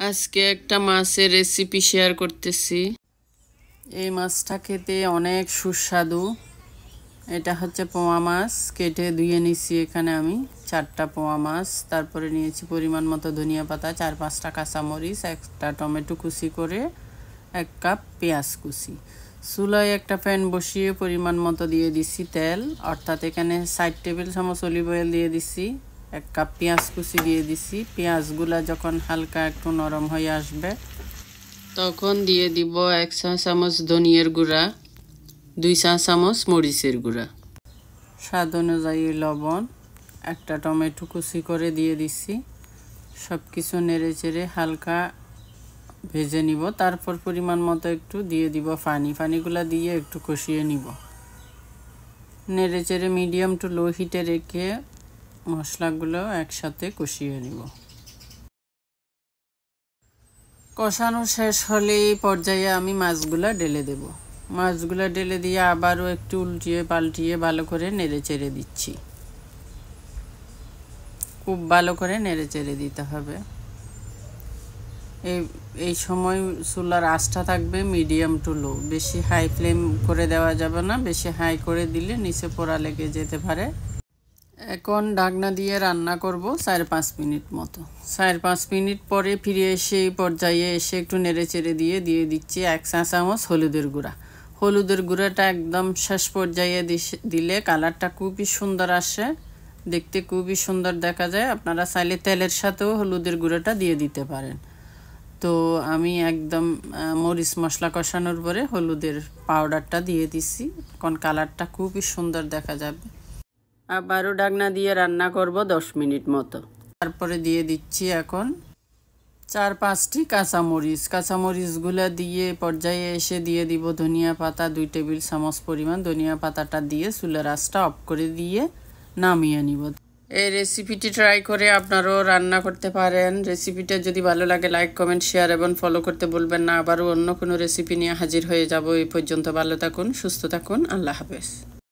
আজকে একটা মাছের রেসিপি শেয়ার করতেছি। এই মাছটা খেতে অনেক সুস্বাদু। এটা হচ্ছে পোয়া মাছ, কেটে ধুয়ে নিছি। এখানে আমি 4টা পোয়া মাছ, তারপরে নিয়েছি পরিমাণ মতো ধনিয়া পাতা, 4-5টা কাঁচামরিচ, একটা টমেটো কুচি করে, 1 কাপ পেঁয়াজ কুচি। চুলায় একটা প্যান বসিয়ে পরিমাণ মতো দিয়ে দিছি তেল, অর্থাৎ এখানে 60 টেবিল চামচ অলিভ অয়েল দিয়ে দিছি। 1 কাপ পেঁয়াজ কুচি দিয়ে দিছি। পেঁয়াজগুলা যখন হালকা একটু নরম হয়ে আসবে তখন দিয়ে দিব 1 চা চামচ ধনিয়ার গুঁড়া, 2 চা চামচ মরিচের গুঁড়া, স্বাদ অনুযায়ী লবণ, একটা টমেটো কুচি করে দিয়ে দিছি। সব কিছু নেড়ে চেড়ে হালকা ভেজে নিব। তারপর পরিমাণ মতো একটু দিয়ে দিব পানিগুলা দিয়ে একটু কষিয়ে নিব। নেড়ে চেড়ে মিডিয়াম টু লো হিটে রেখে মশলাগুলো একসাথে কষিয়ে নিব। কষানো শেষ হলে এই পর্যায়ে আমি মাছগুলা ঢেলে দেব। মাছগুলা ঢেলে দিয়ে আবারও একটু উল্টিয়ে পাল্টিয়ে ভালো করে নেড়ে চেড়ে দিচ্ছি। খুব ভালো করে নেড়ে চেড়ে দিতে হবে। এই সময় চুলার আঁচটা থাকবে মিডিয়াম টু লো, বেশি হাই ফ্লেম করে দেওয়া যাবে না। বেশি হাই করে দিলে নিচে পোড়া লেগে যেতে পারে। এখন ঢাকনা দিয়ে রান্না করব 4-5 মিনিট মতো। 4-5 মিনিট পরে ফিরে এসে এই পর্যায়ে এসে একটু নেড়ে চেড়ে দিয়ে দিচ্ছি 1 চা চামচ হলুদের গুঁড়া। হলুদের গুঁড়াটা একদম শেষ পর্যায়ে দিলে কালারটা খুবই সুন্দর আসে, দেখতে খুবই সুন্দর দেখা যায়। আপনারা চাইলে তেলের সাথেও হলুদের গুঁড়াটা দিয়ে দিতে পারেন। তো আমি একদম মরিচ মশলা কষানোর পরে হলুদের পাউডারটা দিয়ে দিছি। এখন কালারটা খুবই সুন্দর দেখা যাবে। আবারও ঢাকনা দিয়ে রান্না করব 10 মিনিট মতো। তারপরে দিয়ে দিচ্ছি এখন 4-5টি কাঁচামরিচগুলো দিয়ে পর্যায়ে এসে দিয়ে দিব ধনিয়া পাতা, 2 টেবিল চামচ পরিমাণ ধনিয়া পাতাটা দিয়ে চুলার আঁচটা অফ করে দিয়ে নামিয়ে নিব। এই রেসিপিটি ট্রাই করে আপনারাও রান্না করতে পারেন। রেসিপিটা যদি ভালো লাগে লাইক, কমেন্ট, শেয়ার এবং ফলো করতে ভুলবেন না। আবারও অন্য কোনো রেসিপি নিয়ে হাজির হয়ে যাব। এই পর্যন্ত ভালো থাকুন, সুস্থ থাকুন। আল্লাহ হাফেজ।